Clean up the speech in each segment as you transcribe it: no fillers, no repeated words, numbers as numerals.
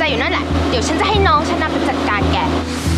อยู่นั่นแหละเดี๋ยวฉันจะให้น้องฉันนำไปจัดการแก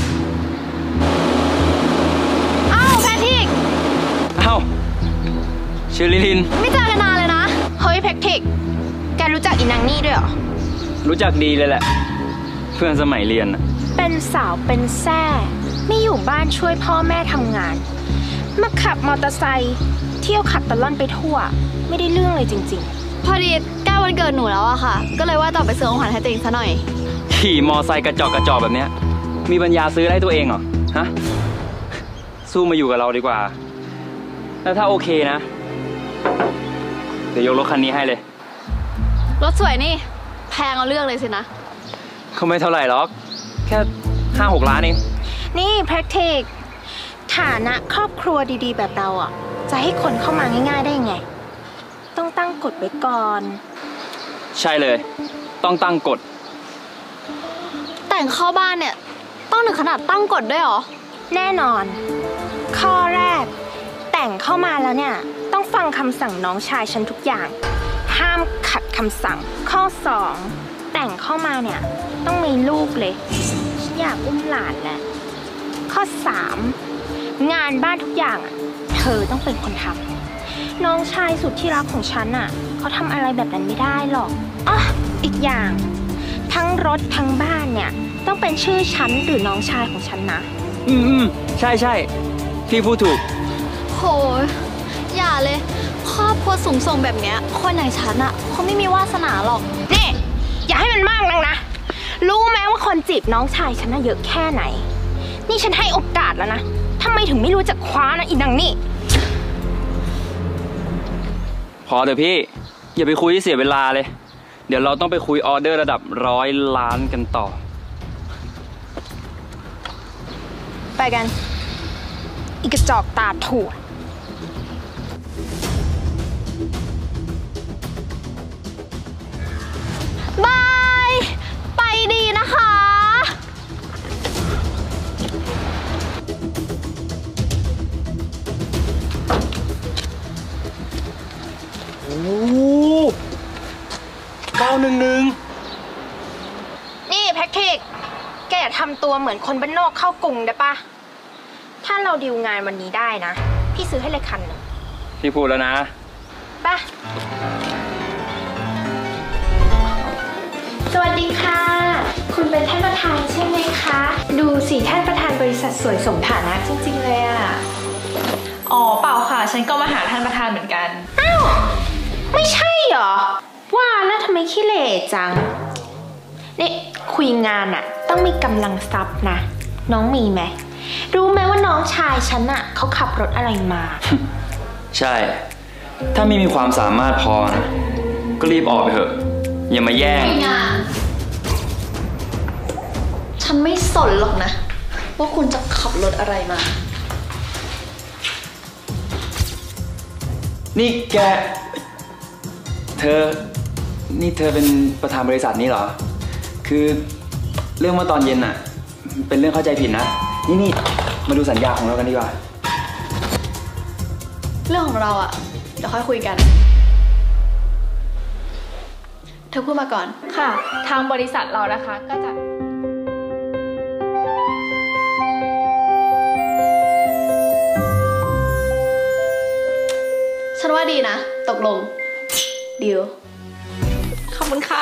อ้าวแพทริกอ้าวชื่อลิลินไม่เจอกันนานเลยนะเฮ้ยแพทริกแกรู้จักอีนางนี่ด้วยเหรอรู้จักดีเลยแหละเพื่อนสมัยเรียนเป็นสาวเป็นแซ่ไม่อยู่บ้านช่วยพ่อแม่ทำงานมาขับมอเตอร์ไซค์เที่ยวขับตะล่อนไปทั่วไม่ได้เรื่องเลยจริงๆพอดีใกล้วันเกิดหนูแล้วอะค่ะก็เลยว่าต่อไปซื้อของขวัญให้ตัวเองซะหน่อยขี่มอไซค์กระจอกแบบเนี้ยมีปัญญาซื้อได้ตัวเองเหรอฮะสู้มาอยู่กับเราดีกว่าแล้วถ้าโอเคนะเดี๋ยวยกรถคันนี้ให้เลยรถสวยนี่แพงเอาเรื่องเลยสินะเขาไม่เท่าไหร่หรอกแค่5-6 ล้านเองนี่แพทริกฐานะครอบครัวดีๆแบบเราอ่ะจะให้คนเข้ามาง่ายๆได้ยังไงต้องตั้งกฎไว้ก่อนใช่เลยต้องตั้งกฎแต่งเข้าบ้านเนี่ยต้องถึงขนาดตั้งกฎด้วยหรอแน่นอนข้อแรกแต่งเข้ามาแล้วเนี่ยต้องฟังคำสั่งน้องชายฉันทุกอย่างห้ามขัดคำสั่งข้อ2แต่งเข้ามาเนี่ยต้องมีลูกเลยฉันอยากอุ้มหลานแหละข้อ3งานบ้านทุกอย่างอ่ะเธอต้องเป็นคนทำน้องชายสุดที่รักของฉันอ่ะเขาทำอะไรแบบนั้นไม่ได้หรอกอ๋ออีกอย่างทั้งรถทั้งบ้านเนี่ยต้องเป็นชื่อฉันหรือน้องชายของฉันนะใช่พี่พูดถูกโหอย่าเลยครอบครัวสูงส่งแบบเนี้ยคนอย่างฉันอ่ะเขาไม่มีวาสนาหรอกนี่อย่าให้มันมากนักนะรู้ไหมว่าคนจีบน้องชายฉันน่ะเยอะแค่ไหนนี่ฉันให้โอกาสแล้วนะทำไมถึงไม่รู้จักคว้านะอีนางนี่พอเถอะพี่อย่าไปคุยเสียเวลาเลยเดี๋ยวเราต้องไปคุยออเดอร์ระดับ100 ล้านกันต่อไปกันอีกกระจอกตาถั่วบายไปดีนะคะโอ้911 นี่แพทริกแกอย่าทำตัวเหมือนคนบ้านนอกเข้ากรุงได้ปะถ้าเราดีลงานวันนี้ได้นะพี่ซื้อให้เลยคันหนึ่งพี่พูดแล้วนะปะสวัสดีค่ะคุณเป็นท่านประธานใช่ไหมคะดูสิท่านประธานบริษัทสวยสมฐานะจริงๆเลยอ่ะอ๋อเปล่าค่ะฉันก็มาหาท่านประธานเหมือนกันอ้าวไม่ใช่เหรอว่าแล้วทำไมขี้เหร่จังนี่คุยงานอ่ะต้องมีกำลังทรัพย์นะน้องมีไหมรู้ไหมว่าน้องชายฉันอ่ะเขาขับรถอะไรมาใช่ถ้าไม่มีความสามารถพอนะก็รีบออกไปเถอะอย่ามาแย่งงานฉันไม่สนหรอกนะว่าคุณจะขับรถอะไรมานี่แกนี่เธอเป็นประธานบริษัทนี้เหรอคือเรื่องเมื่อตอนเย็นน่ะเป็นเรื่องเข้าใจผิดนะนี่มาดูสัญญาของเรากันดีกว่าเรื่องของเราอ่ะเดี๋ยวค่อยคุยกันเธอพูดมาก่อนค่ะทางบริษัทเรานะคะก็จะฉันว่าดีนะตกลงดีลขอบคุณค่ะ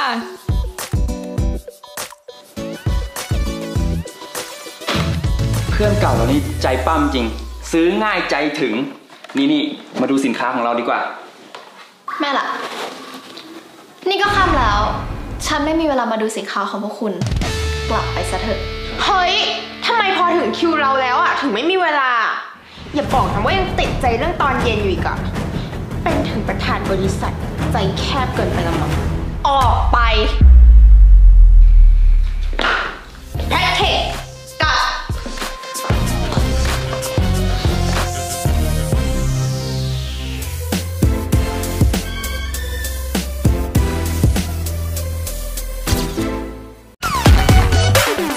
เพื่อนเก่าเรานี่ใจปั้มจริงซื้อง่ายใจถึงนี่มาดูสินค้าของเราดีกว่าแม่ล่ะนี่ก็ค่ำแล้วฉันไม่มีเวลามาดูสินค้าของพวกคุณกลับไปซะเถอะเฮ้ยทำไมพอถึงคิวเราแล้วอ่ะถึงไม่มีเวลาอย่าบอกนะว่ายังติดใจเรื่องตอนเย็นอยู่อีกอะเป็นถึงประธานบริษัทใจแคบเกินไปแล้วมั้งออกไปแพทริกกลับ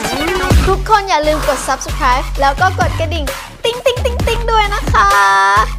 ทุกคนอย่าลืมกด subscribe แล้วก็กดกระดิ่งติ๊งติ๊งติ๊งติ๊งด้วยนะคะ